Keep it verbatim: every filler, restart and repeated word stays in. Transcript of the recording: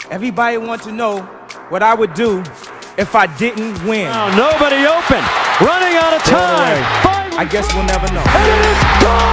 Everybody wants to know what I would do if I didn't win. Now nobody open. Running out of time. I guess we'll never know. And it is gone.